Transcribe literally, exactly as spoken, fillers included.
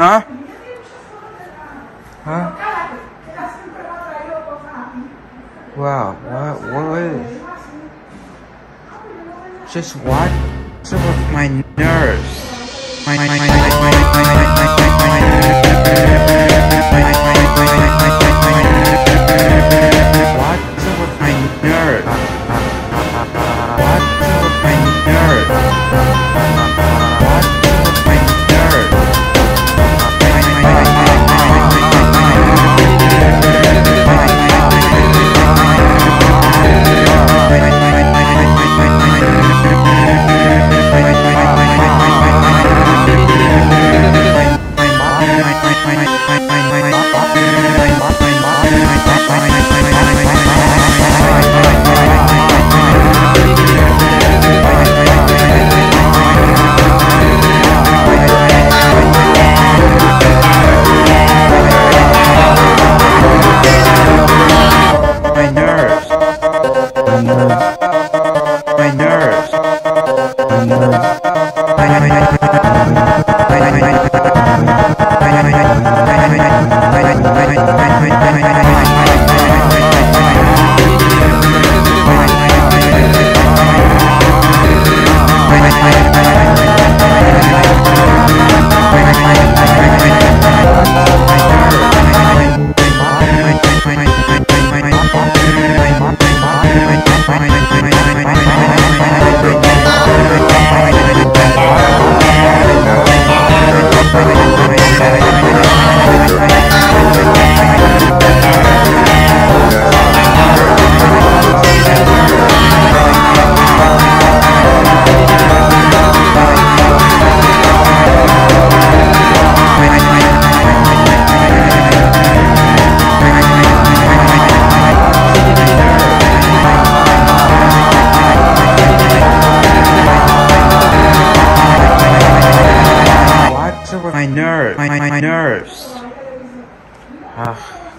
Huh? Huh? Wow, what, what is just what? What's up with my nerves? My, my, my, my, my, my, my, my, my, what's up with my nerves? What's up with my nerves? What's up with my nerves? My nerves, my, my, my nerves. Ugh.